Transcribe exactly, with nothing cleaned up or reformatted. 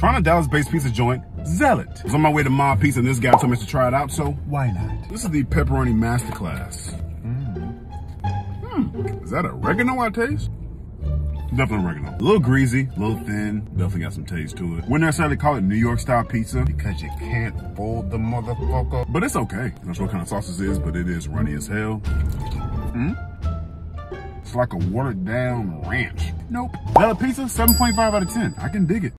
Found a Dallas-based pizza joint, Zealot. I was on my way to Mob Pizza and this guy told me to try it out, so why not? This is the pepperoni masterclass. Mm. Hmm, is that oregano I taste? Definitely oregano. A little greasy, a little thin, definitely got some taste to it. Wouldn't necessarily call it New York style pizza because you can't fold the motherfucker. But it's okay. I'm not sure what kind of sauce this is, but it is runny as hell. Mm? It's like a watered down ranch. Nope. Bella pizza, seven point five out of ten. I can dig it.